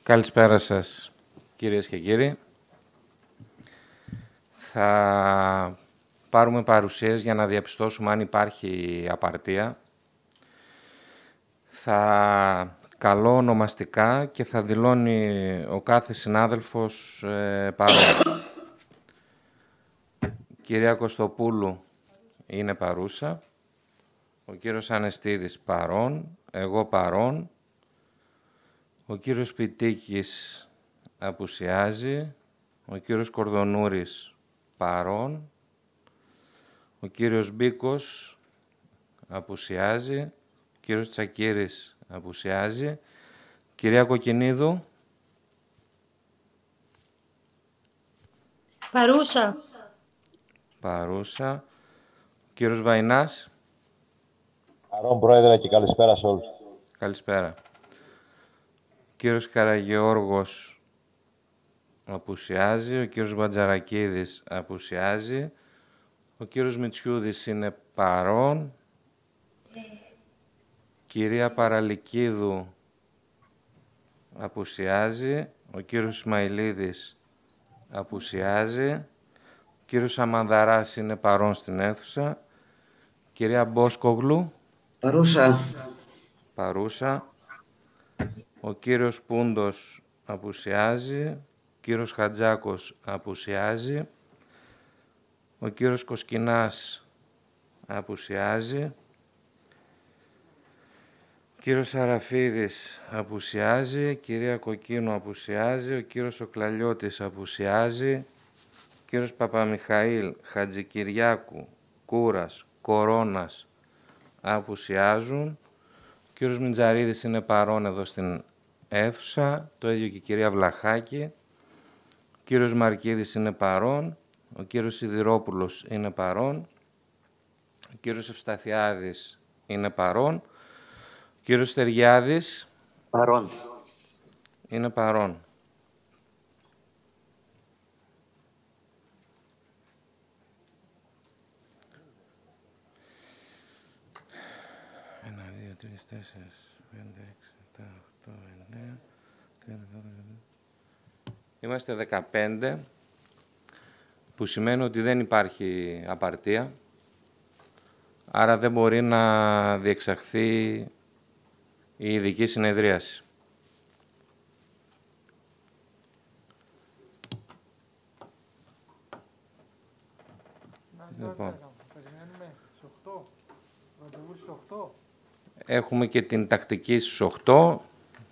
Καλησπέρα σας, κυρίες και κύριοι. Θα πάρουμε παρουσίες για να διαπιστώσουμε αν υπάρχει απαρτία. Θα καλώ ονομαστικά και θα δηλώνει ο κάθε συνάδελφος παρόν. Κυρία Κωστοπούλου είναι παρούσα. Ο κύριος Ανεστίδης παρόν. Εγώ παρόν. Ο κύριος Πιτίκης απουσιάζει. Ο κύριος Κορδονούρης παρόν. Ο κύριος Μπίκος απουσιάζει. Ο κύριος Τσακύρης απουσιάζει. Κυρία Κοκκινίδου. Παρούσα. Παρούσα. Ο κύριος Βαϊνάς. Παρόν, Πρόεδρε, και καλησπέρα σε όλους. Καλησπέρα. Ο κύριος Καραγεώργος απουσιάζει. Ο κύριος Μπατζαρακίδης απουσιάζει. Ο κύριος Μητσιούδης είναι παρόν. Κυρία Παραλικίδου απουσιάζει. Ο κύριος Ισμαηλίδης απουσιάζει. Ο κύριος Αμανδαράς είναι παρόν στην αίθουσα. Κυρία Μπόσκογλου. Παρούσα. Παρούσα. Ο κύριος Πούντος απουσιάζει. Ο κύριος Χατζάκος απουσιάζει. Ο κύριος Κοσκινάς απουσιάζει. Ο κύριος Σαραφίδης απουσιάζει. Κυρία Κοκκίνου απουσιάζει. Ο κύριος Οκλαλιώτης απουσιάζει. Ο κύριος Παπαμιχαήλ, Χατζικυριάκου, Κούρας, Κορώνας απουσιάζουν. Ο κύριος Μιντζαρίδης είναι παρόν εδώ στην αίθουσα. Το ίδιο και η κυρία Βλαχάκη. Ο κύριος Μαρκίδης είναι παρόν. Ο κύριος Σιδηρόπουλος είναι παρόν. Ο κύριος Ευσταθιάδης είναι παρόν. Ο κύριος Στεργιάδης. Παρόν. Είναι παρόν. Ένα, δύο, τρεις, τέσσερις, πέντε, έξι, επτά, οχτώ, εννέα. Είμαστε 15, που σημαίνει ότι δεν υπάρχει απαρτία, άρα δεν μπορεί να διεξαχθεί η ειδική συνεδρίαση. Λοιπόν. Έχουμε και την τακτική στις 8.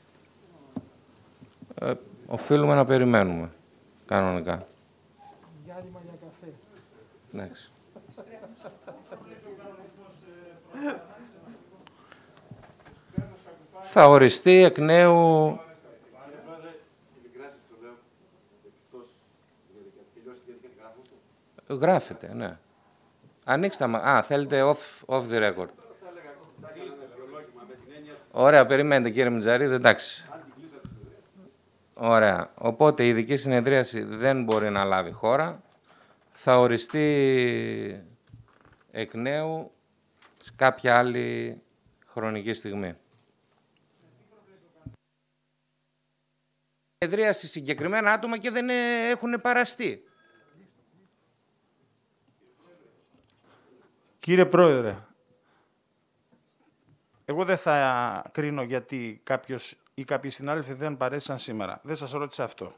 Οφείλουμε να περιμένουμε, κανονικά. Διάλειμμα για καφέ. Εντάξει. Θα οριστεί εκ νέου... Γράφεται, ναι. Ανοίξτε, θέλετε off the record. Ωραία, περιμένετε κύριε Μιτζαρίδη, εντάξει. Ωραία. Οπότε η ειδική συνεδρίαση δεν μπορεί να λάβει χώρα. Θα οριστεί εκ νέου σε κάποια άλλη χρονική στιγμή. Συνεδρίαση συγκεκριμένα άτομα και δεν έχουν παραστεί. Κύριε Πρόεδρε, εγώ δεν θα κρίνω γιατί κάποιος ή κάποιοι συνάδελφοι δεν παρέστησαν σήμερα. Δεν σας ρώτησα αυτό.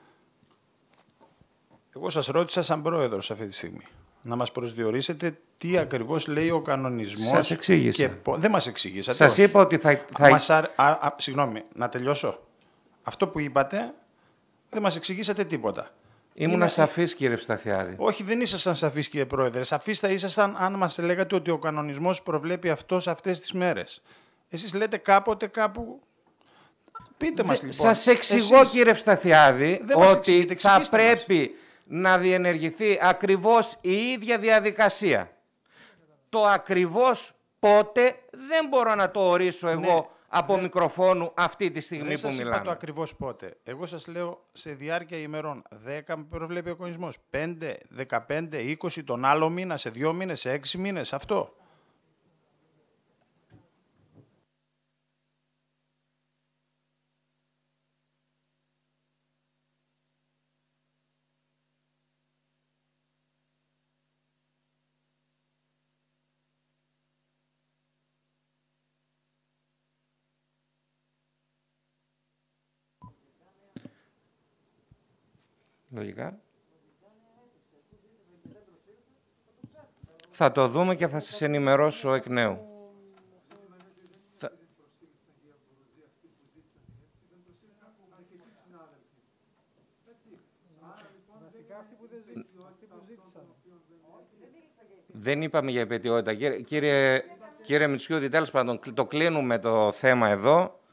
Εγώ σας ρώτησα σαν πρόεδρος αυτή τη στιγμή. Να μας προσδιορίσετε τι ακριβώς λέει ο κανονισμός. Σας εξήγησα. Δεν μας εξήγησατε. Σας είπα ότι θα... Συγγνώμη, να τελειώσω. Αυτό που είπατε δεν μας εξηγήσατε τίποτα. Ήμουν σαφής, κύριε Ευσταθιάδη. Όχι, δεν ήσασταν σαφής, κύριε Πρόεδρε. Σαφής θα ήσασταν αν μας λέγατε ότι ο κανονισμός προβλέπει αυτό σε αυτές τις μέρες. Εσείς λέτε κάποτε κάπου... Πείτε μας λοιπόν. Σας εξηγώ, κύριε Ευσταθιάδη, ότι θα πρέπει να διενεργηθεί ακριβώς η ίδια διαδικασία. Το ακριβώς πότε δεν μπορώ να το ορίσω εγώ από μικροφόνου αυτή τη στιγμή που μιλάμε. Δεν σας είπα το ακριβώς πότε. Εγώ σας λέω σε διάρκεια ημερών. 10 προβλέπει ο κανονισμός. 5, 15, 20 τον άλλο μήνα, σε 2 μήνες, σε 6 μήνες. Αυτό. Λογικά. Θα το δούμε και θα σας ενημερώσω εκ νέου. Δεν είπαμε για επαιτειότητα. Κύριε Μητσιούδη, τέλος πάντων, το κλείνουμε το θέμα εδώ.